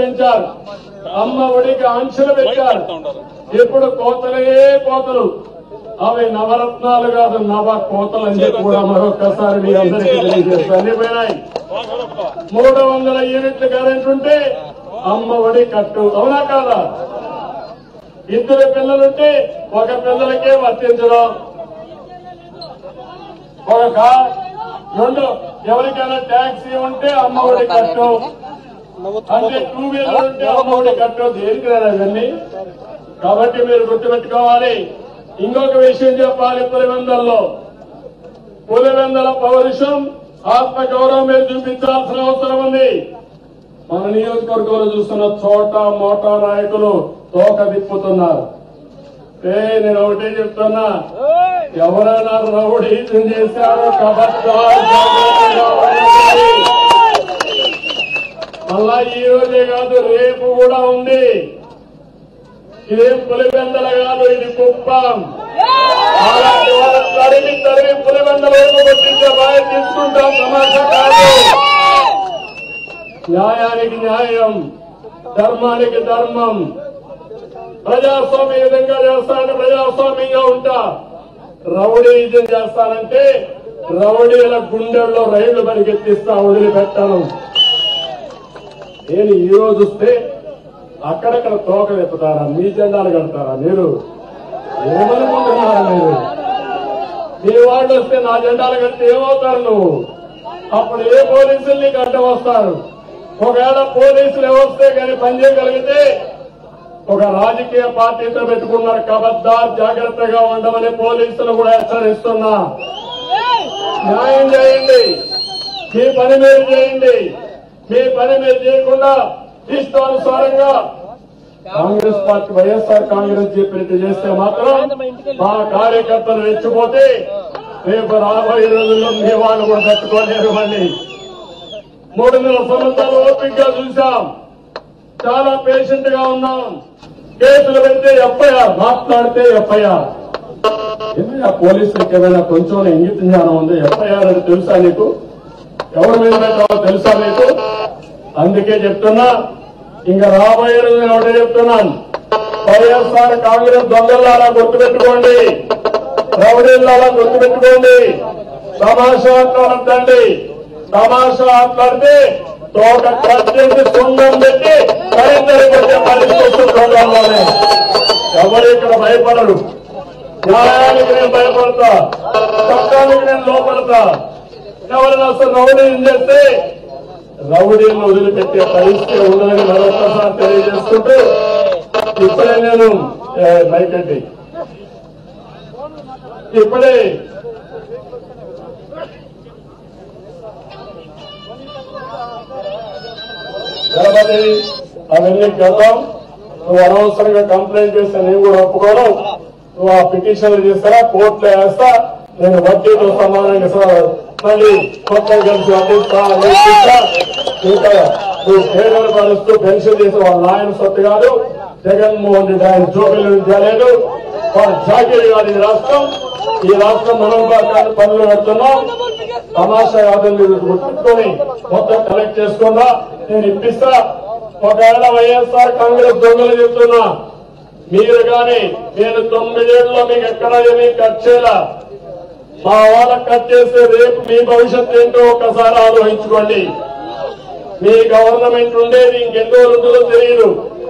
పెంచారు, అమ్మ ఒడికి ఆంక్షలు పెట్టారు. ఇప్పుడు కోతలే కోతలు, అవి నవరత్నాలు కాదు నవ కోతలు అని చెప్పి కూడా మరొక్కసారి మీ అందరికీ తెలియజేస్తాను. అన్ని పోయినాయి. 300 యూనిట్ల కరెంట్ ఉంటే అమ్మ ఒడి కట్టు, అవునా కాదా? 2 పిల్లలుంటే 1 పిల్లలకే వర్తించడం, 2 ఎవరికైనా ట్యాక్సీ ఉంటే అమ్మ ఒడి కట్టు, అంటే 2 వీలర్ ఉంటే అమ్మ ఒడి కట్టు. దేనికి రాదు అవన్నీ. కాబట్టి మీరు గుర్తుపెట్టుకోవాలి. ఇంకొక విషయం చెప్పాలి. పులివెందల పౌరుషం, ఆత్మగౌరవం మీరు చూపించాల్సిన అవసరం ఉంది. మన నియోజకవర్గంలో చూస్తున్న చోట మోటా నాయకులు తోక తిప్పుతున్నారు. నేను ఒకటే చెప్తున్నా, ఎవరైనా రౌడీజం చేశారో మళ్ళా ఈ రోజే కాదు రేపు కూడా ఉంది. ఇదేం పులివెందల కాదు, ఇది కుప్పం. అలాంటి వాళ్ళ తరిమి పులివెందల వైపు కొట్టించే బాధ్యత తీసుకుంటాం. తమాషా కాదు. న్యాయానికి న్యాయం, ధర్మానికి ధర్మం. ప్రజాస్వామ్య విధంగా చేస్తానంటే ప్రజాస్వామ్యంగా ఉంటా. రౌడీజం చేస్తానంటే రౌడీల గుండెల్లో రైళ్లు పరిగెత్తిస్తా, వదిలిపెట్టాను. నేను ఈ రోజు వస్తే అక్కడక్కడ తోకలు ఎత్తుతారా, మీ జెండాలు కడతారా? మీరు ఏమనుకుంటున్నారా? మీరు మీ వాళ్ళు వస్తే నా జెండాలు కడితే ఏమవుతారు నువ్వు? అప్పుడు ఏ పోలీసులు నీకు అడ్డం వస్తారు? ఒకవేళ పోలీసులు ఎవరిస్తే కానీ పనిచేయగలిగితే ఒక రాజకీయ పార్టీతో పెట్టుకున్నారు. కబద్దార్, జాగ్రత్తగా ఉండమని పోలీసులు కూడా హెచ్చరిస్తున్నా. న్యాయం చేయండి, మీ పని మీరు చేయండి. మీ పని మీరు చేయకుండా ఇష్టానుసారంగా కాంగ్రెస్ పార్టీ, వైఎస్ఆర్ కాంగ్రెస్ చెప్పినట్టు చేస్తే మాత్రం మా కార్యకర్తలు రెచ్చిపోతే రేపు రాబోయే రోజుల్లో మీ వాళ్ళు కూడా తట్టుకోలేరు. మళ్ళీ 3 సంవత్సరాలు ఓపికగా చూశాం, చాలా పేషెంట్ గా ఉన్నాం. కేసులు పెడితే ఎఫ్ఐఆర్, మాట్లాడితే ఎఫ్ఐఆర్. ఎందుకు పోలీసులకు ఏమైనా కొంచెం ఇంగిత జ్ఞానం ఉంది? ఎఫ్ఐఆర్ అని తెలుసా నీకు? ఎవరి మీద పెట్టాలో తెలుసా నీకు? అందుకే చెప్తున్నా, ఇంకా రాబోయే రోజు ఒకటే చెప్తున్నాను, వైఎస్ఆర్ కాంగ్రెస్ దొంగల్లారా గుర్తుపెట్టుకోండి, రౌడీల్లారా గుర్తుపెట్టుకోండి. తమాషా మాట్లాడద్దండి. తమాషా మాట్లాడితే తోక కట్టేసి సొంతం పెట్టి ఖరీదరికొచ్చే పరిస్థితి దొంగల్లోనే. ఎవరు ఇక్కడ భయపడరు. న్యాయానికి నేను భయపడతా, చట్టానికి నేను లోపడతా. ఎవరైనా అసలు రౌడీని చేస్తే రౌడీలను వదిలిపెట్టే పరిస్థితి ఉండదని మరొకసారి తెలియజేస్తుంటూ, ఇప్పుడే నేను మైకండి ఇప్పుడే గణపతి అవన్నీ గతం. నువ్వు అనవసరంగా కంప్లైంట్ చేస్తే నేను కూడా ఒప్పుకోను. నువ్వు ఆ పిటిషన్లు చేస్తారా, కోర్టులో వేస్తా, నేను వడ్డీతో సమానంగా మళ్ళీ కొత్తగా కలిసి అందిస్తా. ఇంకా నువ్వు పేదలు పరుస్తూ పెన్షన్ చేసే వాళ్ళ ఆయన సొత్తు కాదు. జగన్మోహన్ రెడ్డి ఆయన జోబీలు విద్యాలేదు, వాళ్ళ జాకీర్ కాదు ఈ రాష్ట్రం. ఈ రాష్ట్రం మనోభావాన్ని పనులు పెడుతున్నాం. తమాషా యాదవ్ గుర్తుకొని మొత్తం కలెక్ట్ చేసుకున్నా, నేను ఇప్పిస్తా. ఒకవేళ వైఎస్ఆర్ కాంగ్రెస్ దొంగలు చెప్తున్నా, మీరు కానీ నేను 9 ఏళ్లలో మీకు ఎక్కడా ఏమీ కట్ చేయాల. మా వాళ్ళకి కట్ చేస్తే రేపు మీ భవిష్యత్తు ఏంటో ఒక్కసారి ఆలోచించుకోండి. మీ గవర్నమెంట్ ఉండేది ఇంకెన్నో రోజులు తెలియదు.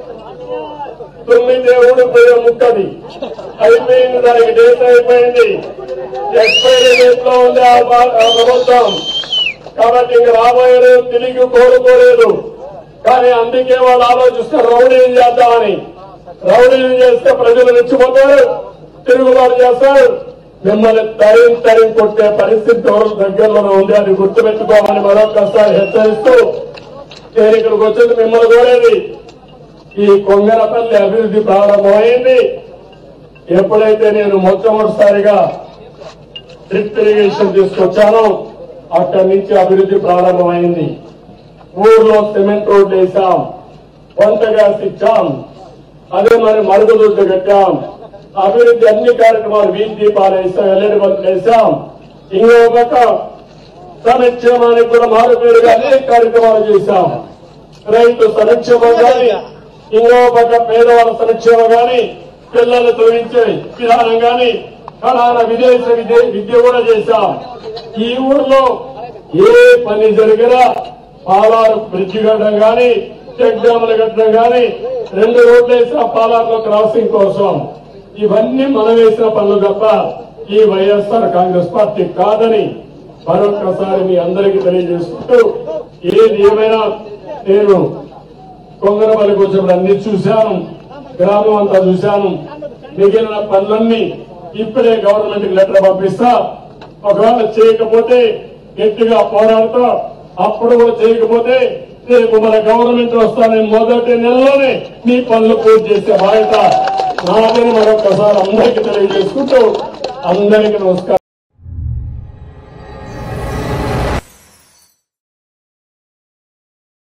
9 ఊడిపోయే ముక్కది అయిపోయింది, దానికి డేట్ అయిపోయింది, ఎక్స్పైరీ డేట్ లో ఉంది ఆ ప్రభుత్వం. కాబట్టి ఇంక రాబోయే తిరిగి కోరుకోలేదు. కానీ అందుకే వాళ్ళు ఆలోచిస్తారు రౌడీని చేద్దామని. రౌడీని చేస్తే ప్రజలు రెచ్చిపోతారు, తిరుగుబాటు చేస్తారు, మిమ్మల్ని తరిం కొట్టే పరిస్థితి ఎవరు దగ్గరలోనే ఉంది. అది గుర్తుపెట్టుకోమని మరొకసారి హెచ్చరిస్తూ నేను ఇక్కడికి వచ్చేది మిమ్మల్ని కోరేది. ఈ కొంగరపల్లి అభివృద్ధి ప్రారంభమైంది. ఎప్పుడైతే నేను మొట్టమొదటిసారిగా డ్రిప్ ఇరిగేషన్ తీసుకొచ్చానో అక్కడి నుంచి అభివృద్ధి ప్రారంభమైంది. ఊర్లో సిమెంట్ రోడ్లు వేశాం, వంట గ్యాస్ ఇచ్చాం, అదే మరి మరుగుదొడ్లు కట్టాం. అభివృద్ధి అన్ని కార్యక్రమాలు, వీధి దీపాలు వేసాం, ఎల్ఈడి బల్బులు వేసాం. ఇంకొక సంక్షేమానికి కూడా మారుపేరుగా అనేక కార్యక్రమాలు చేశాం. రైతు సంక్షేమం కానీ ఇంకో పక్క పేదవాళ్ళ సంక్షేమం కానీ పిల్లలు తొలగించే విధానం కానీ కళాన విదేశ విద్య కూడా చేశాం. ఈ ఊర్లో ఏ పని జరిగినా పాలారు బ్రిడ్జి కట్టడం కానీ చెక్ డ్యాములు కట్టడం కానీ 2 రోడ్లు వేసిన పాలారులో క్రాసింగ్ కోసం ఇవన్నీ మనం వేసిన పనులు తప్ప ఈ వైఎస్ఆర్ కాంగ్రెస్ పార్టీ కాదని మరొక్కసారి మీ అందరికీ తెలియజేసుకుంటూ ఏది ఏమైనా నేను కొంగరపల్లికి వచ్చినప్పుడు అన్ని చూశాను, గ్రామం అంతా చూశాను. మిగిలిన పనులన్నీ ఇప్పుడే గవర్నమెంట్ కి లెటర్ పంపిస్తా. ఒకవేళ చేయకపోతే గట్టిగా పోరాడుతా. అప్పుడు కూడా చేయకపోతే రేపు మన గవర్నమెంట్ వస్తానే మొదటి నెలలోనే మీ పనులు పూర్తి చేసే బాధ్యత నాదని మరొకసారి అందరికీ తెలియజేసుకుంటూ అందరికీ నమస్కారం.